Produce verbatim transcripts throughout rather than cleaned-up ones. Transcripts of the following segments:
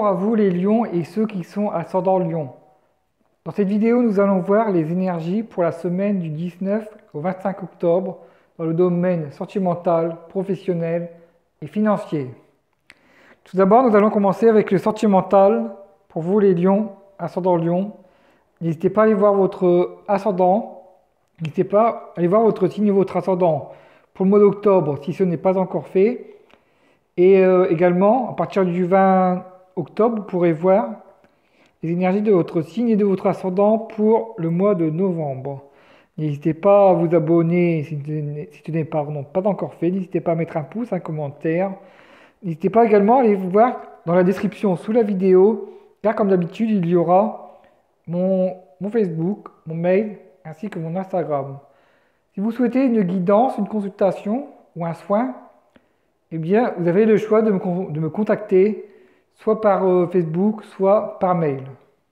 à vous les lions et ceux qui sont ascendant lion. Dans cette vidéo, nous allons voir les énergies pour la semaine du dix-neuf au vingt-cinq octobre dans le domaine sentimental, professionnel et financier. Tout d'abord, nous allons commencer avec le sentimental. Pour vous les lions, ascendant lion, n'hésitez pas à aller voir votre ascendant, n'hésitez pas à aller voir votre signe et votre ascendant pour le mois d'octobre si ce n'est pas encore fait. Et euh, également, à partir du vingt octobre, vous pourrez voir les énergies de votre signe et de votre ascendant pour le mois de novembre. N'hésitez pas à vous abonner si ce n'est pas, non, pas encore fait. N'hésitez pas à mettre un pouce, un commentaire. N'hésitez pas également à aller vous voir dans la description sous la vidéo, car comme d'habitude, il y aura mon, mon Facebook, mon mail, ainsi que mon Instagram. Si vous souhaitez une guidance, une consultation ou un soin, eh bien, vous avez le choix de me, de me contacter, soit par euh, Facebook, soit par mail.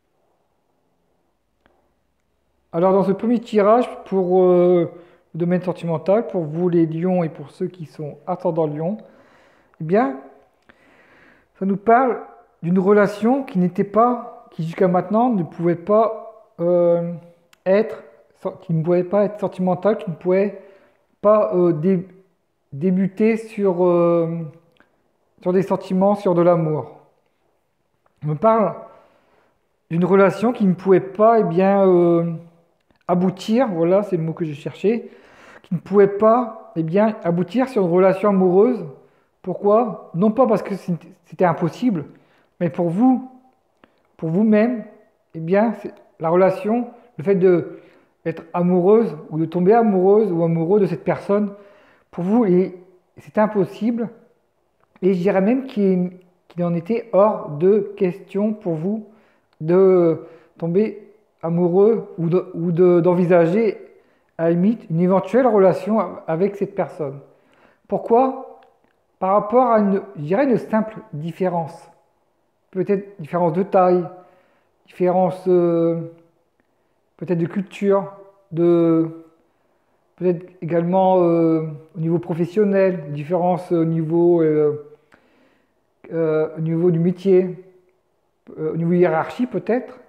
Alors, dans ce premier tirage pour euh, le domaine sentimental, pour vous les lions et pour ceux qui sont ascendant lion, eh bien, ça nous parle d'une relation qui n'était pas, qui jusqu'à maintenant ne pouvait pas euh, être, qui ne pouvait pas être sentimentale, qui ne pouvait pas euh, dé, débuter sur, euh, sur des sentiments, sur de l'amour. On me parle d'une relation qui ne pouvait pas, eh bien, euh, aboutir, voilà, c'est le mot que j'ai cherché, qui ne pouvait pas, eh bien, aboutir sur une relation amoureuse. Pourquoi? Non pas parce que c'était impossible, mais pour vous, pour vous-même, eh bien, la relation, le fait d'être amoureuse ou de tomber amoureuse ou amoureux de cette personne, pour vous, c'est impossible. Et je dirais même qu'il qu'il en était hors de question pour vous de tomber amoureux ou de, ou de, d'envisager à la limite une éventuelle relation avec cette personne. Pourquoi? Par rapport à une, je dirais une simple différence. Peut-être différence de taille, différence euh, peut-être de culture, de peut-être également euh, au niveau professionnel, différence au niveau, euh, euh, au niveau du métier, euh, au niveau hiérarchie peut-être.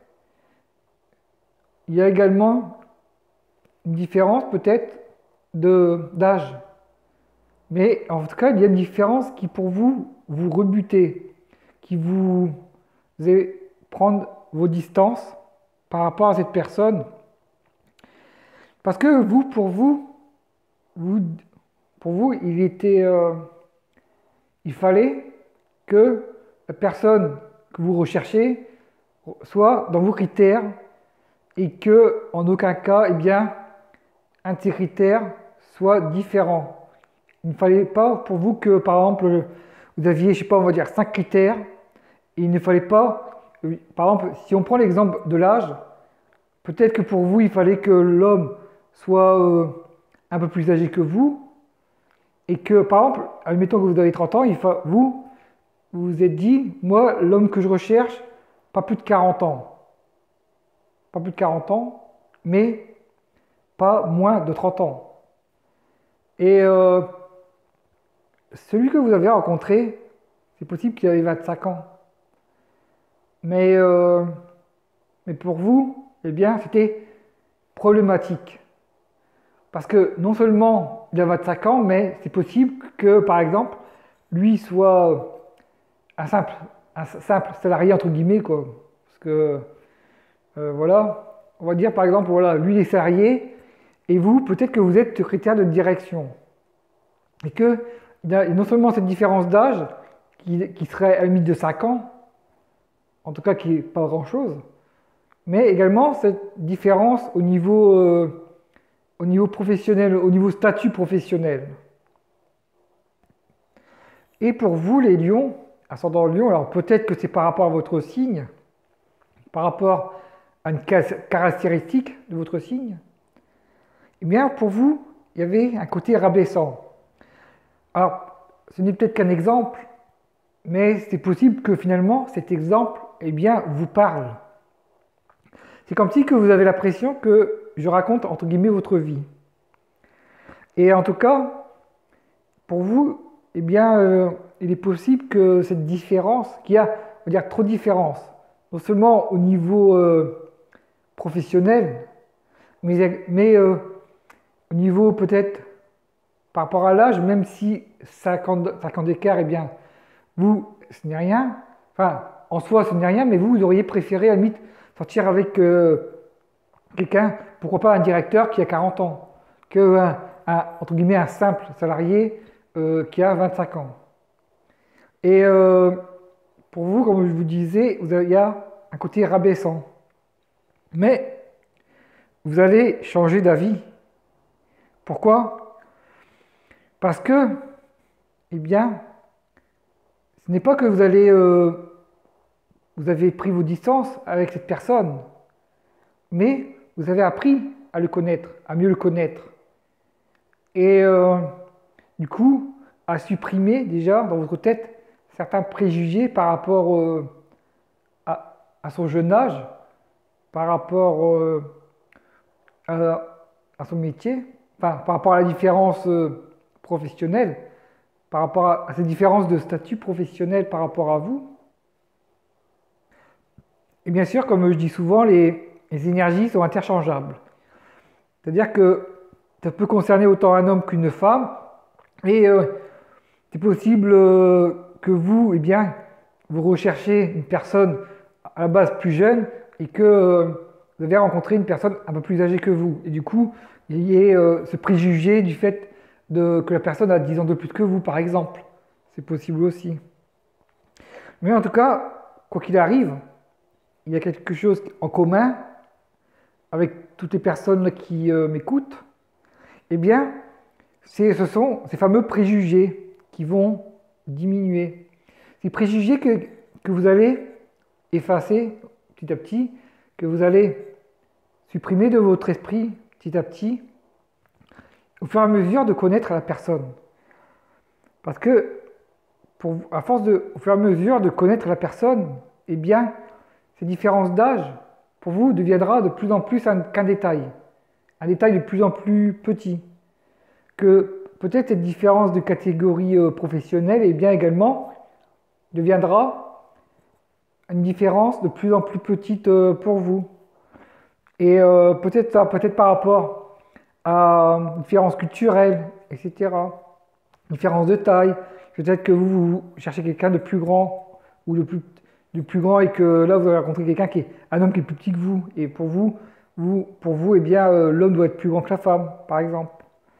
Il y a également une différence peut-être de d'âge. Mais en tout cas, il y a une différence qui pour vous, vous rebutez, qui vous allez prendre vos distances par rapport à cette personne. Parce que vous, pour vous, vous pour vous, il était, euh, il fallait que la personne que vous recherchez soit dans vos critères et que, en aucun cas, eh bien, un de ces critères soit différent. Il ne fallait pas pour vous que, par exemple, vous aviez, je sais pas, on va dire cinq critères, et il ne fallait pas, par exemple, si on prend l'exemple de l'âge, peut-être que pour vous, il fallait que l'homme soit euh, un peu plus âgé que vous, et que, par exemple, admettons que vous avez trente ans, il faut, vous, vous vous êtes dit, moi, l'homme que je recherche, pas plus de quarante ans. Pas plus de quarante ans, mais pas moins de trente ans. Et euh, celui que vous avez rencontré, c'est possible qu'il ait vingt-cinq ans. Mais, euh, mais pour vous, eh bien, c'était problématique. Parce que non seulement il a vingt-cinq ans, mais c'est possible que, par exemple, lui soit un simple, un simple salarié, entre guillemets, quoi. Parce que, euh, voilà, on va dire, par exemple, voilà, lui, il est salarié, et vous, peut-être que vous êtes secrétaire de direction. Et que, il y a non seulement cette différence d'âge, qui, qui serait à la limite de cinq ans, en tout cas qui n'est pas grand-chose, mais également cette différence au niveau, euh, au niveau professionnel, au niveau statut professionnel. Et pour vous, les lions, ascendant lion, alors peut-être que c'est par rapport à votre signe, par rapport à une caractéristique de votre signe, eh bien pour vous, il y avait un côté rabaissant. Alors, ce n'est peut-être qu'un exemple, mais c'est possible que finalement cet exemple, eh bien, vous parle. C'est comme si que vous avez l'impression que je raconte entre guillemets votre vie. Et en tout cas, pour vous, eh bien, euh, il est possible que cette différence, qu'il y a on va dire, trop de différence. Non seulement au niveau euh, professionnel, mais, mais euh, au niveau peut-être par rapport à l'âge, même si cinquante, cinquante d'écart, eh bien, vous, ce n'est rien. Enfin, en soi, ce n'est rien, mais vous, vous auriez préféré, à la limite, sortir avec euh, quelqu'un, pourquoi pas un directeur qui a quarante ans, qu'un, un, entre guillemets, un simple salarié euh, qui a vingt-cinq ans. Et euh, pour vous, comme je vous disais, vous avez, il y a un côté rabaissant. Mais vous allez changer d'avis. Pourquoi? Parce que, eh bien, ce n'est pas que vous allez, euh, vous avez pris vos distances avec cette personne, mais vous avez appris à le connaître, à mieux le connaître. Et euh, du coup, à supprimer déjà dans votre tête certains préjugés par rapport euh, à, à son jeune âge, par rapport euh, à, à son métier, enfin, par rapport à la différence euh, professionnelle, par rapport à, à ces différences de statut professionnel par rapport à vous. Et bien sûr, comme je dis souvent, les, les énergies sont interchangeables. C'est-à-dire que ça peut concerner autant un homme qu'une femme, et euh, c'est possible euh, que vous, eh bien, vous recherchez une personne à la base plus jeune et que euh, vous avez rencontré une personne un peu plus âgée que vous. Et du coup, il y ait euh, ce préjugé du fait de, que la personne a dix ans de plus que vous, par exemple. C'est possible aussi. Mais en tout cas, quoi qu'il arrive, il y a quelque chose en commun avec toutes les personnes qui euh, m'écoutent. Eh bien, ce sont ces fameux préjugés qui vont diminuer. Ces préjugés que, que vous allez effacer petit à petit, que vous allez supprimer de votre esprit petit à petit, au fur et à mesure de connaître la personne. Parce que, pour, à force de, au fur et à mesure de connaître la personne, eh bien, ces différences d'âge, pour vous, deviendra de plus en plus un, qu'un détail. Un détail de plus en plus petit. Que peut-être cette différence de catégorie euh, professionnelle, eh bien, également, deviendra une différence de plus en plus petite euh, pour vous. Et euh, peut-être peut-être par rapport à une différence culturelle, et cetera. Différence de taille. Peut-être que vous, vous cherchez quelqu'un de plus grand ou de plus, de plus grand et que là vous avez rencontré quelqu'un qui est un homme qui est plus petit que vous. Et pour vous, vous pour vous, eh bien, euh, l'homme doit être plus grand que la femme, par exemple.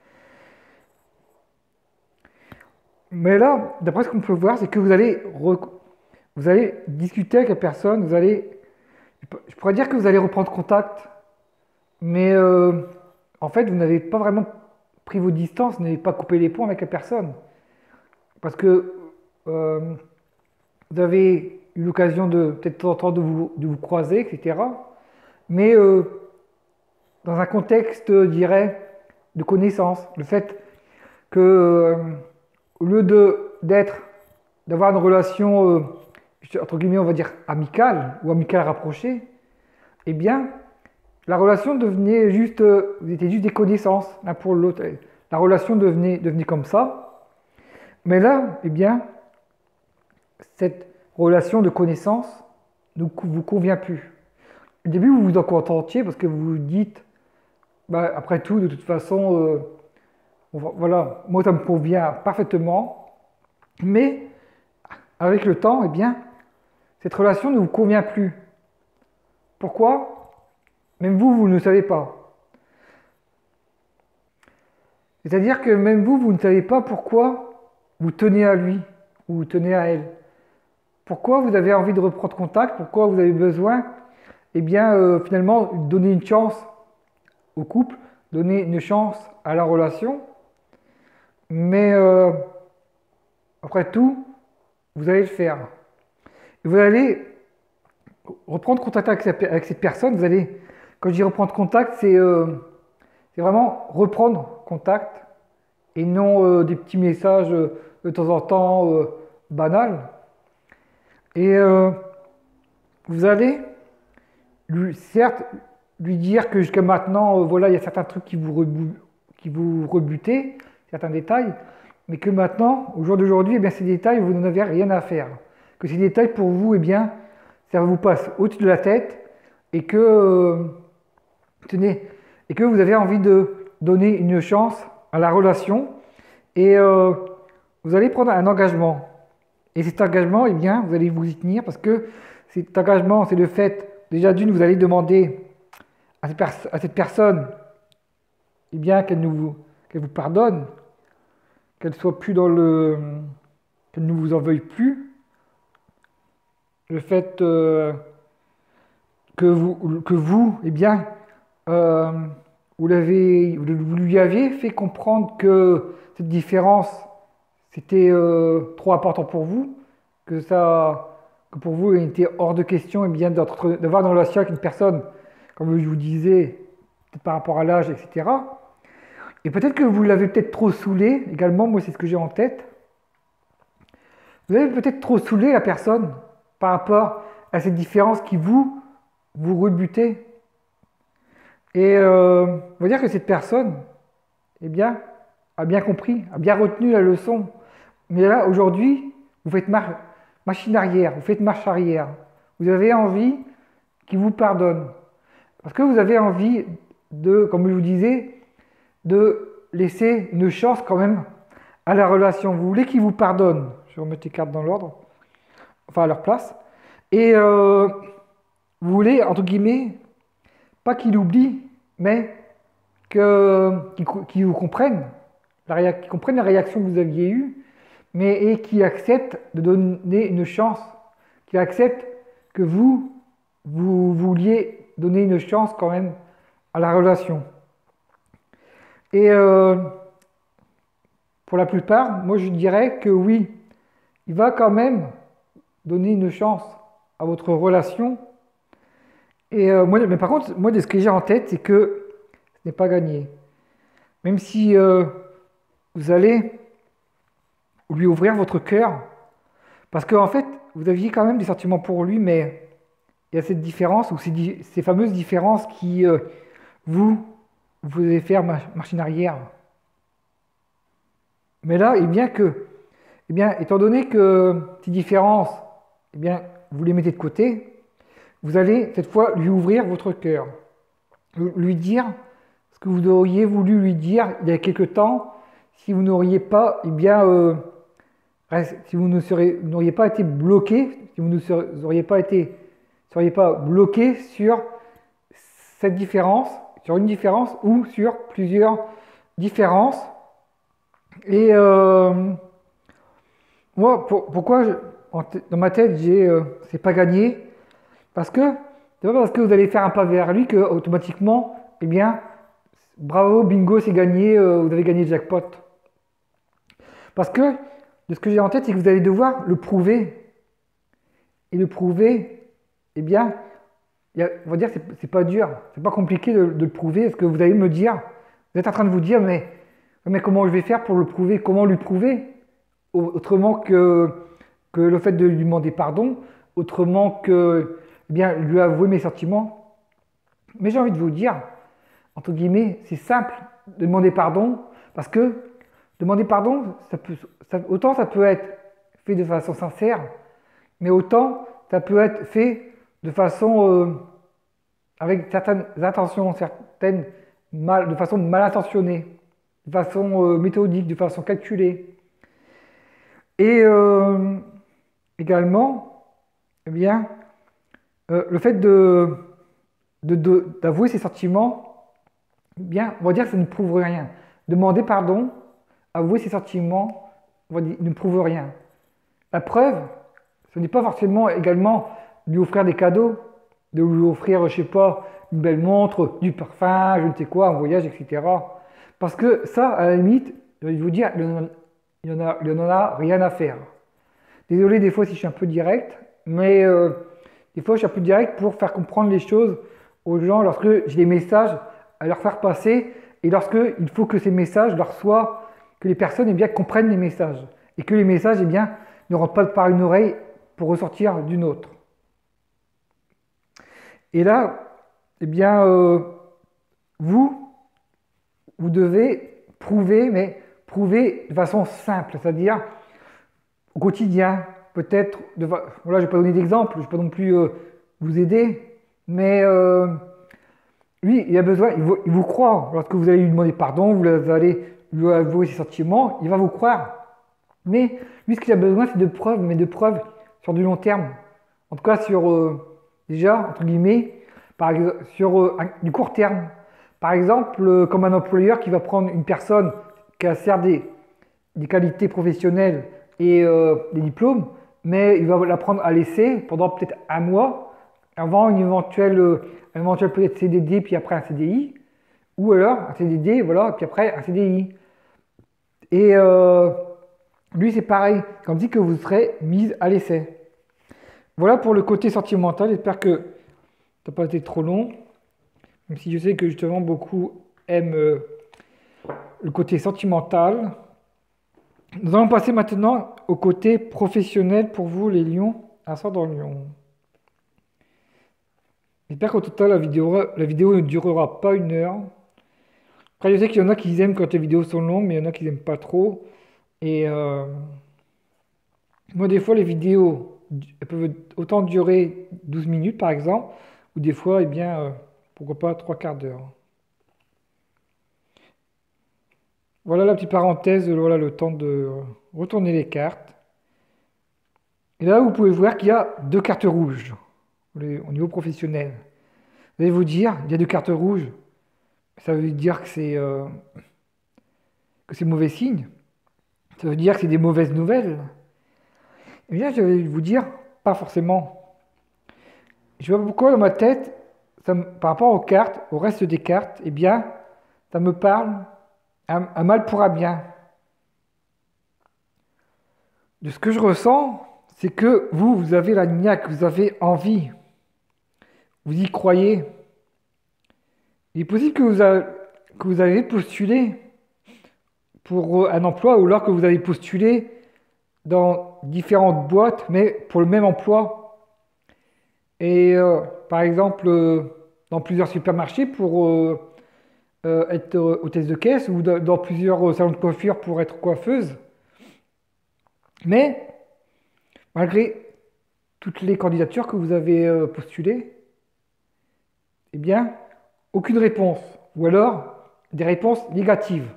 Mais là, d'après ce qu'on peut voir, c'est que vous allez, vous allez discuter avec la personne, vous allez, je pourrais dire que vous allez reprendre contact, mais euh, en fait, vous n'avez pas vraiment pris vos distances, vous n'avez pas coupé les ponts avec la personne. Parce que euh, vous avez eu l'occasion de, peut-être de temps en temps, de vous, de vous croiser, et cetera. Mais euh, dans un contexte, je dirais, de connaissance. Le fait que, euh, au lieu de, d'être, d'avoir une relation, euh, entre guillemets, on va dire, amicale ou amicale rapprochée, eh bien, la relation devenait juste, euh, vous étiez juste des connaissances l'un pour l'autre. La relation devenait, devenait comme ça. Mais là, eh bien, cette relation de connaissance ne vous convient plus. Au début, vous vous en contentiez parce que vous vous dites, bah, après tout, de toute façon, euh, voilà, moi ça me convient parfaitement. Mais avec le temps, eh bien, cette relation ne vous convient plus. Pourquoi? Même vous, vous ne le savez pas. C'est-à-dire que même vous, vous ne savez pas pourquoi vous tenez à lui ou vous tenez à elle. Pourquoi vous avez envie de reprendre contact? Pourquoi vous avez besoin, eh bien, euh, finalement, donner une chance au couple, donner une chance à la relation. Mais euh, après tout, vous allez le faire. Et vous allez reprendre contact avec cette, avec cette personne. Vous allez, quand je dis reprendre contact, c'est euh, c'est vraiment reprendre contact et non euh, des petits messages euh, de temps en temps euh, banals. Et euh, vous allez, lui, certes, lui dire que jusqu'à maintenant, euh, voilà, il y a certains trucs qui vous, rebu qui vous rebutaient, certains détails, mais que maintenant, au jour d'aujourd'hui, eh bien, ces détails, vous n'en avez rien à faire. que ces détails pour vous, eh bien, ça vous passe au-dessus de la tête et que, euh, tenez, et que vous avez envie de donner une chance à la relation et euh, vous allez prendre un engagement. Et cet engagement, eh bien, vous allez vous y tenir parce que cet engagement, c'est le fait, déjà d'une, vous allez demander à cette, à cette personne eh bien, qu'elle nous, qu'elle vous pardonne, qu'elle soit plus dans le, qu'elle ne vous en veuille plus. Le fait euh, que vous, que vous, eh bien, euh, vous, l'avez, vous lui aviez fait comprendre que cette différence, c'était euh, trop important pour vous, que ça, que pour vous, il était hors de question, eh bien, d'avoir une relation avec une personne, comme je vous disais, peut-être par rapport à l'âge, et cetera. Et peut-être que vous l'avez peut-être trop saoulé, également, moi c'est ce que j'ai en tête. Vous avez peut-être trop saoulé la personne par rapport à cette différence qui vous, vous rebutez. Et euh, on va dire que cette personne, eh bien, a bien compris, a bien retenu la leçon. Mais là, aujourd'hui, vous faites mar machine arrière, vous faites marche arrière. Vous avez envie qu'il vous pardonne. Parce que vous avez envie de, comme je vous disais, de laisser une chance quand même à la relation. Vous voulez qu'il vous pardonne. Je vais remettre les cartes dans l'ordre, enfin à leur place. Et euh, vous voulez, entre guillemets, pas qu'il oublie, mais qu'il qu'il vous comprenne, qu'il comprenne la réaction que vous aviez eue, mais et qu'il accepte de donner une chance, qu'il accepte que vous, vous vouliez donner une chance quand même à la relation. Et euh, pour la plupart, moi je dirais que oui, il va quand même donner une chance à votre relation. Et euh, moi, mais par contre, moi de ce que j'ai en tête, c'est que ce n'est pas gagné. Même si euh, vous allez lui ouvrir votre cœur, parce qu'en fait, vous aviez quand même des sentiments pour lui, mais il y a cette différence, ou ces, ces fameuses différences qui euh, vous, vous allez faire machine arrière. Mais là, eh bien que, eh bien, étant donné que ces différences, eh bien, vous les mettez de côté, vous allez cette fois lui ouvrir votre cœur, lui dire ce que vous auriez voulu lui dire il y a quelque temps, si vous n'auriez pas, eh bien, euh, si vous n'auriez pas été bloqué, si vous ne seriez pas été, seriez pas bloqué sur cette différence, sur une différence ou sur plusieurs différences. Et euh, moi, pour, pourquoi je, dans ma tête, j'ai euh, c'est pas gagné, parce que c'est pas parce que vous allez faire un pas vers lui que automatiquement, eh bien, bravo, bingo, c'est gagné, euh, vous avez gagné le jackpot. Parce que de ce que j'ai en tête, c'est que vous allez devoir le prouver. Et le prouver, eh bien, y a, on va dire, c'est pas dur, c'est pas compliqué de, de le prouver. Est-ce que vous allez me dire, vous êtes en train de vous dire, mais, mais comment je vais faire pour le prouver? Comment lui prouver? Autrement que, que le fait de lui demander pardon, autrement que eh bien, lui avouer mes sentiments. Mais j'ai envie de vous dire, entre guillemets, c'est simple de demander pardon, parce que demander pardon, ça peut, ça, autant ça peut être fait de façon sincère, mais autant ça peut être fait de façon euh, avec certaines intentions, certaines mal, de façon mal intentionnée, de façon euh, méthodique, de façon calculée. Et euh, également, eh bien, euh, le fait de, de, de, d'avouer ses sentiments, eh bien, on va dire que ça ne prouve rien. Demander pardon, avouer ses sentiments, on va dire, ne prouve rien. La preuve, ce n'est pas forcément également lui offrir des cadeaux, de lui offrir, je sais pas, une belle montre, du parfum, je ne sais quoi, un voyage, et cetera. Parce que ça, à la limite, je vais vous dire, il n'en a, en a rien à faire. Désolé des fois si je suis un peu direct, mais euh, des fois je suis un peu direct pour faire comprendre les choses aux gens lorsque j'ai des messages à leur faire passer et lorsque il faut que ces messages leur soient, que les personnes eh bien, comprennent les messages et que les messages eh bien, ne rentrent pas par une oreille pour ressortir d'une autre. Et là, eh bien, euh, vous, vous devez prouver, mais prouver de façon simple, c'est-à-dire au quotidien, peut-être, de, voilà, je ne vais pas donner d'exemple, je ne vais pas non plus euh, vous aider, mais euh, lui, il a besoin, il vous, il vous croit. Lorsque vous allez lui demander pardon, vous allez lui avouer ses sentiments, il va vous croire. Mais lui, ce qu'il a besoin, c'est de preuves, mais de preuves sur du long terme. En tout cas, sur, euh, déjà, entre guillemets, par exemple, sur euh, un, du court terme. Par exemple, euh, comme un employeur qui va prendre une personne qui a certes des, des qualités professionnelles et euh, des diplômes, mais il va la prendre à l'essai pendant peut-être un mois, avant une éventuelle, euh, un éventuel peut-être C D D, puis après un C D I, ou alors un C D D, voilà, puis après un C D I. Et euh, lui, c'est pareil, comme dit que vous serez mise à l'essai. Voilà pour le côté sentimental. J'espère que ça n'a pas été trop long. Même si je sais que justement beaucoup aiment euh, le côté sentimental. Nous allons passer maintenant au côté professionnel pour vous, les lions, ascendant lion. J'espère qu'au total, la vidéo, la vidéo ne durera pas une heure. Après, je sais qu'il y en a qui aiment quand les vidéos sont longues, mais il y en a qui n'aiment pas trop. Et euh, moi, des fois, les vidéos elles peuvent autant durer douze minutes, par exemple, ou des fois, eh bien, euh, pourquoi pas trois quarts d'heure. Voilà la petite parenthèse, voilà le temps de retourner les cartes. Et là, vous pouvez voir qu'il y a deux cartes rouges au niveau professionnel. Vous allez vous dire, il y a deux cartes rouges. Ça veut dire que c'est euh, que c'est mauvais signe. Ça veut dire que c'est des mauvaises nouvelles. Eh bien, je vais vous dire, pas forcément. Je vois pourquoi dans ma tête, ça me- par rapport aux cartes, au reste des cartes, eh bien, ça me parle un, un mal pour un bien. De ce que je ressens, c'est que vous, vous avez la niaque, vous avez envie, vous y croyez. Il est possible que vous, a- que vous avez postulé pour euh, un emploi ou alors que vous avez postulé dans différentes boîtes, mais pour le même emploi. Et euh, par exemple, euh, dans plusieurs supermarchés pour euh, euh, être euh, hôtesse de caisse ou dans dans plusieurs euh, salons de coiffure pour être coiffeuse. Mais malgré toutes les candidatures que vous avez euh, postulées, eh bien, aucune réponse. Ou alors des réponses négatives.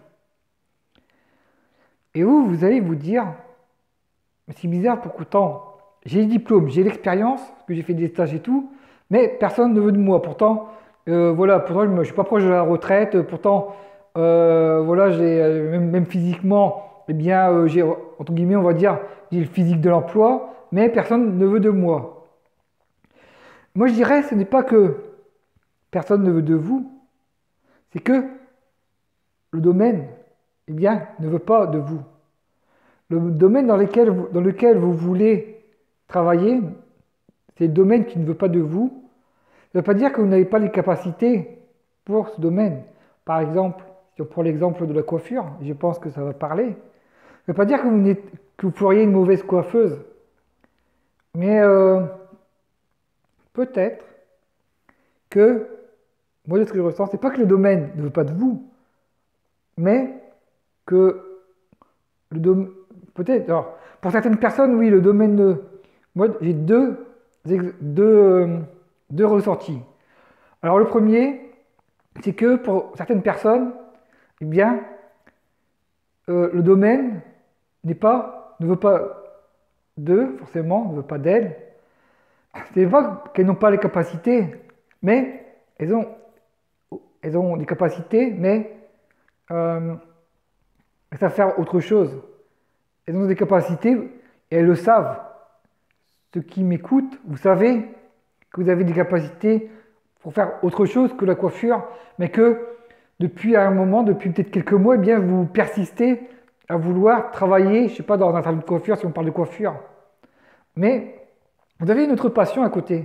Et vous, vous allez vous dire, mais c'est bizarre, pourtant, j'ai le diplôme, j'ai l'expérience, parce que j'ai fait des stages et tout, mais personne ne veut de moi. Pourtant, euh, voilà, pourtant, je ne suis pas proche de la retraite, pourtant, euh, voilà, j'ai, euh, même, même physiquement, eh bien, euh, j'ai, entre guillemets, on va dire, j'ai le physique de l'emploi, mais personne ne veut de moi. Moi, je dirais, ce n'est pas que personne ne veut de vous, c'est que le domaine, eh bien, ne veut pas de vous. Le domaine dans lequel vous, dans lequel vous voulez travailler, c'est le domaine qui ne veut pas de vous. Ça ne veut pas dire que vous n'avez pas les capacités pour ce domaine. Par exemple, si on prend l'exemple de la coiffure, je pense que ça va parler. Ça ne veut pas dire que vous, n'êtes- que vous feriez une mauvaise coiffeuse. Mais euh, peut-être que, moi, de ce que je ressens, c'est pas que le domaine ne veut pas de vous, mais que le domaine, peut-être, alors, pour certaines personnes, oui, le domaine de, moi, j'ai deux, ex- deux, euh, deux ressentis. Alors, le premier, c'est que pour certaines personnes, eh bien, euh, le domaine n'est pas, ne veut pas d'eux, forcément, ne veut pas d'elles. C'est pas qu'elles n'ont pas les capacités, mais elles ont, elles ont des capacités, mais euh, elles savent faire autre chose. Elles ont des capacités et elles le savent. Ceux qui m'écoutent, vous savez que vous avez des capacités pour faire autre chose que la coiffure, mais que depuis un moment, depuis peut-être quelques mois, eh bien, vous persistez à vouloir travailler, je ne sais pas, dans un salon de coiffure, si on parle de coiffure. Mais vous avez une autre passion à côté.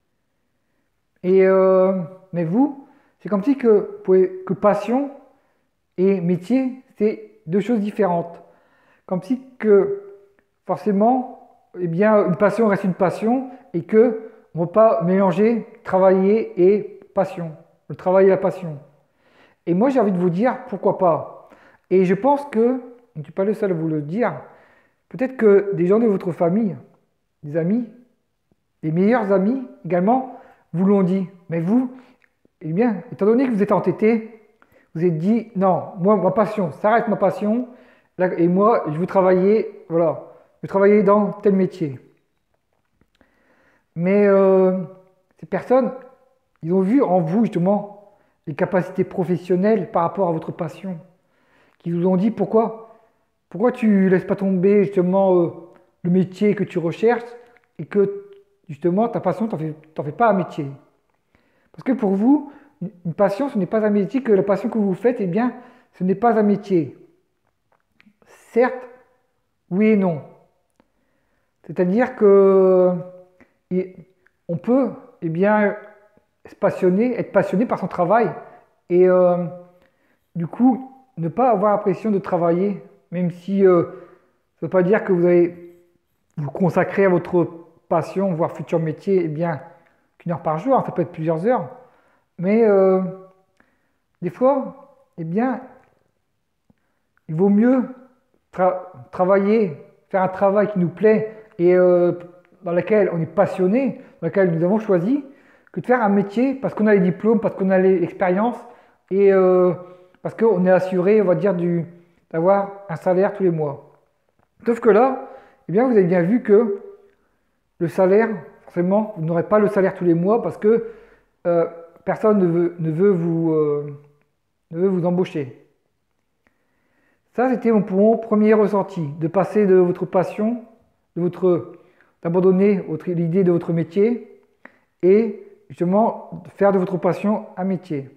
Et euh, mais vous, c'est comme si que, que passion et métier, c'est deux choses différentes. Comme si que forcément, eh bien, une passion reste une passion et que on ne va pas mélanger travailler et passion. Le travail et la passion. Et moi, j'ai envie de vous dire, pourquoi pas. Et je pense que, je ne suis pas le seul à vous le dire, peut-être que des gens de votre famille des amis, les meilleurs amis également, vous l'ont dit. Mais vous, eh bien, étant donné que vous êtes entêté, vous êtes dit, non, moi, ma passion, ça reste ma passion, et moi, je veux travailler, voilà, je veux travailler dans tel métier. Mais euh, ces personnes, ils ont vu en vous, justement, les capacités professionnelles par rapport à votre passion, qui vous ont dit, pourquoi, pourquoi tu laisses pas tomber, justement, euh, le métier que tu recherches, et que, justement, ta passion, t'en fais, t'en fais pas un métier. Parce que pour vous, une passion, ce n'est pas un métier, que la passion que vous faites, eh bien, ce n'est pas un métier. Certes, oui et non. C'est-à-dire que on peut, eh bien, se passionner, être passionné par son travail et euh, du coup, ne pas avoir l'impression de travailler, même si euh, ça ne veut pas dire que vous allez vous consacrer à votre passion, voire futur métier, eh bien, qu'une heure par jour, hein, ça peut être plusieurs heures. Mais euh, des fois, eh bien, il vaut mieux tra travailler, faire un travail qui nous plaît et euh, dans lequel on est passionné, dans lequel nous avons choisi, que de faire un métier parce qu'on a les diplômes, parce qu'on a l'expérience et euh, parce qu'on est assuré, on va dire, d'avoir un salaire tous les mois. Sauf que là, eh bien, vous avez bien vu que le salaire, forcément, vous n'aurez pas le salaire tous les mois parce que euh, personne ne veut, ne veut vous, euh, ne veut vous embaucher. Ça, c'était mon, mon premier ressenti, de passer de votre passion, de votre, d'abandonner l'idée de votre métier et justement de faire de votre passion un métier.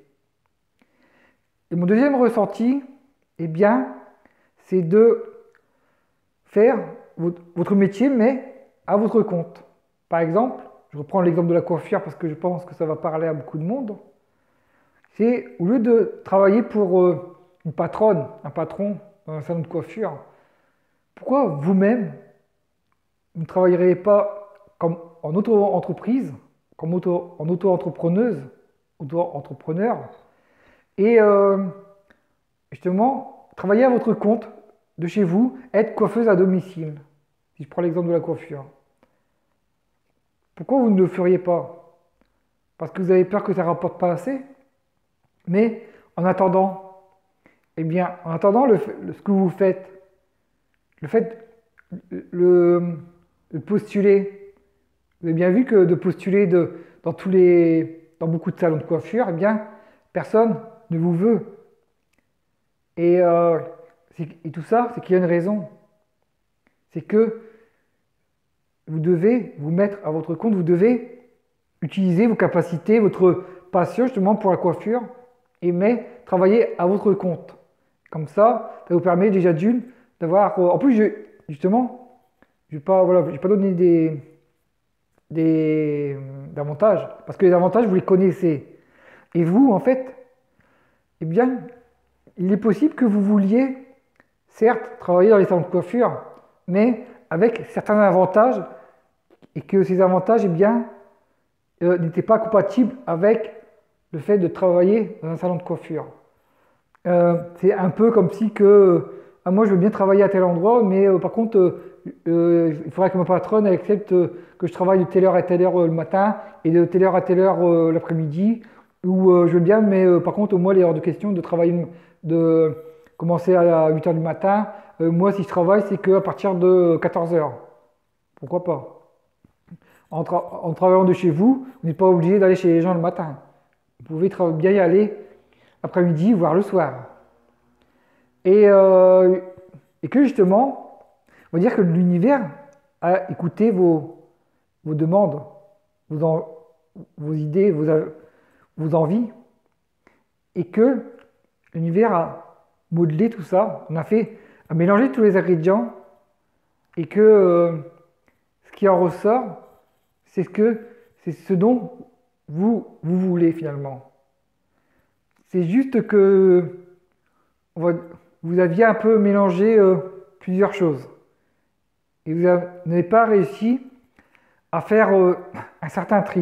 Et mon deuxième ressenti, eh bien, c'est de faire votre, votre métier, mais à votre compte. Par exemple, je reprends l'exemple de la coiffure parce que je pense que ça va parler à beaucoup de monde. C'est au lieu de travailler pour euh, une patronne, un patron dans un salon de coiffure, pourquoi vous-même vous ne travaillerez pas comme en auto-entreprise, comme auto, en auto-entrepreneuse, auto-entrepreneur, et euh, justement travailler à votre compte de chez vous, être coiffeuse à domicile, si je prends l'exemple de la coiffure. Pourquoi vous ne le feriez pas? Parce que vous avez peur que ça ne rapporte pas assez? Mais en attendant, eh bien, en attendant le, le, ce que vous faites, le fait le, le postuler, vous avez bien vu que de postuler de, dans, tous les, dans beaucoup de salons de coiffure, eh bien, personne ne vous veut. Et, euh, et tout ça, c'est qu'il y a une raison. C'est que vous devez vous mettre à votre compte, vous devez utiliser vos capacités, votre passion justement pour la coiffure, et mais travailler à votre compte. Comme ça, ça vous permet déjà d'une d'avoir... En plus, je, justement, je ne vais pas, voilà, je vais pas donner des, des avantages, parce que les avantages, vous les connaissez. Et vous, en fait, eh bien, il est possible que vous vouliez, certes, travailler dans les salons de coiffure, mais avec certains avantages, et que ces avantages, eh bien, euh, n'étaient pas compatibles avec le fait de travailler dans un salon de coiffure. Euh, c'est un peu comme si que, ah, moi je veux bien travailler à tel endroit, mais euh, par contre, euh, euh, il faudrait que ma patronne accepte euh, que je travaille de telle heure à telle heure euh, le matin et de telle heure à telle heure euh, l'après-midi, ou euh, je veux bien, mais euh, par contre, moi, il est hors de question de travailler, de commencer à huit heures du matin. Euh, moi, si je travaille, c'est qu'à partir de quatorze heures. Pourquoi pas? En, tra en travaillant de chez vous, vous n'êtes pas obligé d'aller chez les gens le matin. Vous pouvez bien y aller après-midi, voire le soir. Et, euh, et que justement, on va dire que l'univers a écouté vos, vos demandes, vos, en, vos idées, vos, vos envies, et que l'univers a modelé tout ça, on a fait, a mélangé tous les ingrédients, et que euh, ce qui en ressort, c'est ce que c'est ce dont vous, vous voulez finalement. C'est juste que vous aviez un peu mélangé euh, plusieurs choses. Et vous n'avez pas réussi à faire euh, un certain tri.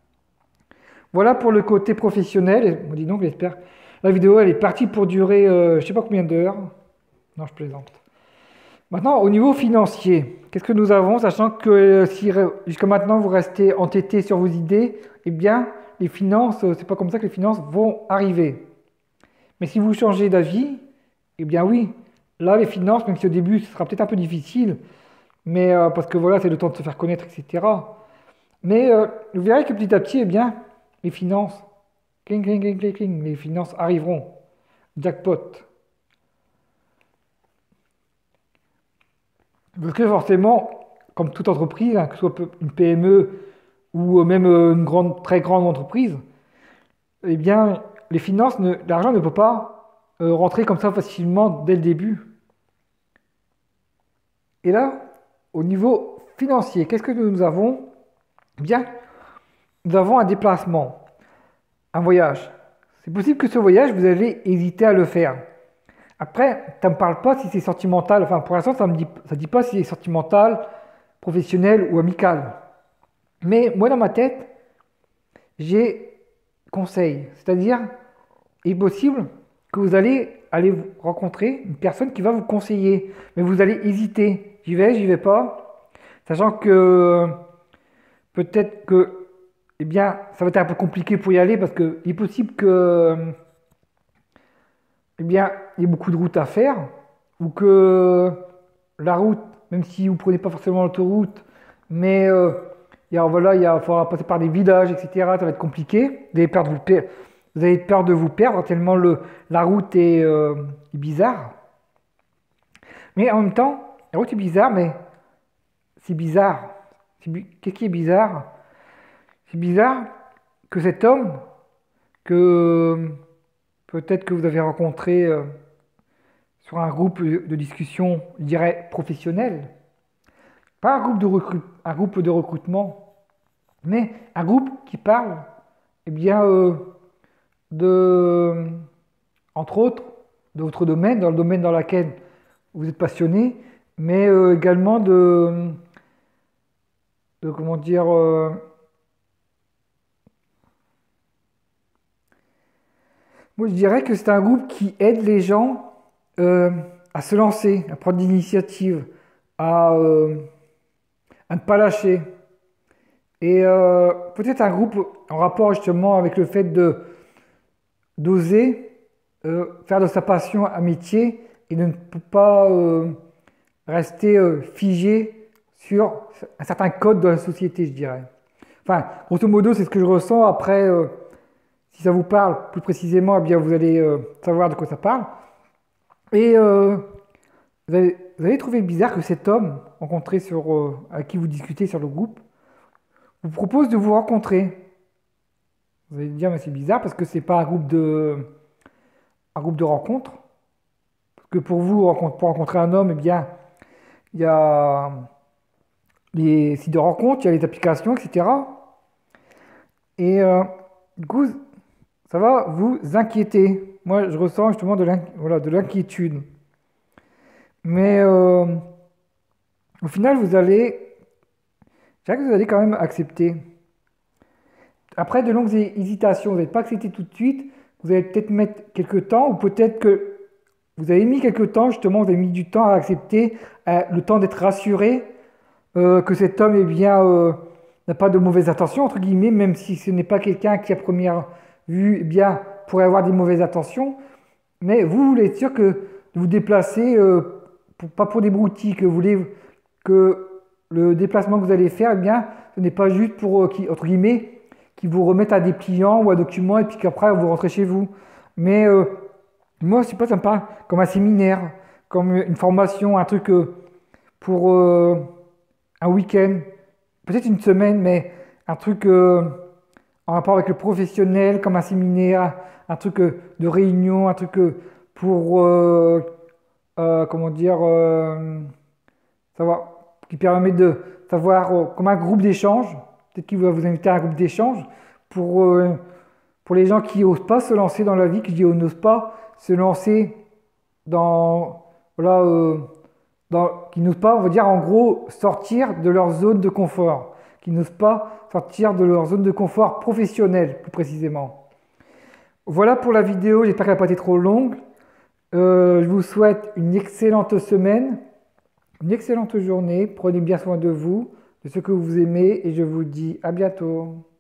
Voilà pour le côté professionnel. Bon, dis donc, j'espère. La vidéo, elle est partie pour durer, euh, je ne sais pas combien d'heures. Non, je plaisante. Maintenant, au niveau financier, qu'est-ce que nous avons, sachant que euh, si jusqu'à maintenant vous restez entêté sur vos idées, eh bien, les finances, euh, c'est pas comme ça que les finances vont arriver. Mais si vous changez d'avis, eh bien oui, là, les finances, même si au début, ce sera peut-être un peu difficile, mais euh, parce que voilà, c'est le temps de se faire connaître, et cetera. Mais euh, vous verrez que petit à petit, eh bien, les finances, cling, cling, cling, cling, cling, les finances arriveront. Jackpot. Parce que forcément, comme toute entreprise, hein, que ce soit une P M E ou euh, même euh, une grande, très grande entreprise, eh bien, les finances, ne- l'argent ne peut pas euh, rentrer comme ça facilement dès le début. Et là, au niveau financier, qu'est-ce que nous avons? Eh bien, nous avons un déplacement, un voyage. C'est possible que ce voyage, vous allez hésiter à le faire. Après, ça ne me parle pas si c'est sentimental. Enfin, pour l'instant, ça ne dit, ça dit pas si c'est sentimental, professionnel ou amical. Mais moi, dans ma tête, j'ai conseil. C'est-à-dire, il est possible que vous allez aller vous rencontrer une personne qui va vous conseiller. Mais vous allez hésiter. J'y vais, j'y vais pas. Sachant que peut-être que, eh bien, ça va être un peu compliqué pour y aller parce qu'il est possible que, eh bien, il y ait beaucoup de routes à faire ou que la route, même si vous ne prenez pas forcément l'autoroute, mais euh, il y a, voilà, il y a, faudra passer par des villages, et cetera. Ça va être compliqué. Vous avez peur de vous, per- vous avez peur de vous perdre tellement le, la route est, euh, est bizarre. Mais en même temps, la route est bizarre, mais c'est bizarre. C'est bi- Qu'est-ce qui est bizarre? C'est bizarre que cet homme, que peut-être que vous avez rencontré euh, sur un groupe de discussion, je dirais professionnel, pas un groupe de recrut- un groupe de recrutement, mais un groupe qui parle, eh bien, euh, de, entre autres, de votre domaine, dans le domaine dans lequel vous êtes passionné, mais euh, également de, de, comment dire, euh, moi je dirais que c'est un groupe qui aide les gens euh, à se lancer, à prendre l'initiative, à, euh, à ne pas lâcher. Et euh, peut-être un groupe en rapport justement avec le fait de d'oser euh, faire de sa passion un métier et de ne pas euh, rester euh, figé sur un certain code de la société, je dirais. Enfin, grosso modo, c'est ce que je ressens. Après, euh, si ça vous parle plus précisément, eh bien, vous allez euh, savoir de quoi ça parle. Et euh, vous, allez, vous allez trouver bizarre que cet homme rencontré sur, euh, avec qui vous discutez sur le groupe vous propose de vous rencontrer. Vous allez dire, mais c'est bizarre parce que c'est pas un groupe de, un groupe de rencontres. Parce que pour vous, rencontre- pour rencontrer un homme, eh bien, il y a les sites de rencontres, il y a les applications, et cetera. Et euh, du coup, ça va vous inquiéter. Moi, je ressens justement de l'inqui- voilà, de l'inquiétude. Mais euh, au final, vous allez, je dirais que vous allez quand même accepter. Après de longues hé- hésitations, vous n'allez pas accepter tout de suite. Vous allez peut-être mettre quelques temps, ou peut-être que vous avez mis quelques temps, justement, vous avez mis du temps à accepter, euh, le temps d'être rassuré euh, que cet homme, eh bien, euh, n'a pas de mauvaises intentions, entre guillemets, même si ce n'est pas quelqu'un qui, à première vue, eh bien, pourrait avoir des mauvaises intentions. Mais vous voulez être sûr que de vous déplacer, euh, pour- pas pour des broutilles, que vous voulez que le déplacement que vous allez faire, eh bien, ce n'est pas juste pour, euh, qui, entre guillemets, qui vous remettent à des pliants ou à documents et puis qu'après vous rentrez chez vous. Mais euh, moi, je sais pas, ça me parle comme un séminaire, comme une formation, un truc euh, pour euh, un week-end, peut-être une semaine, mais un truc euh, en rapport avec le professionnel, comme un séminaire, un truc euh, de réunion, un truc euh, pour, euh, euh, comment dire, euh, savoir, qui permet de savoir, euh, comme un groupe d'échange, peut-être qu'il va vous inviter à un groupe d'échange, pour, euh, pour les gens qui n'osent pas se lancer dans la vie, qui n'osent pas se lancer dans, voilà, euh, dans, qui n'osent pas, on va dire en gros, sortir de leur zone de confort, qui n'osent pas sortir de leur zone de confort professionnelle, plus précisément. Voilà pour la vidéo, j'espère qu'elle n'a pas été trop longue. Euh, je vous souhaite une excellente semaine une excellente journée, prenez bien soin de vous, de ce que vous aimez et je vous dis à bientôt.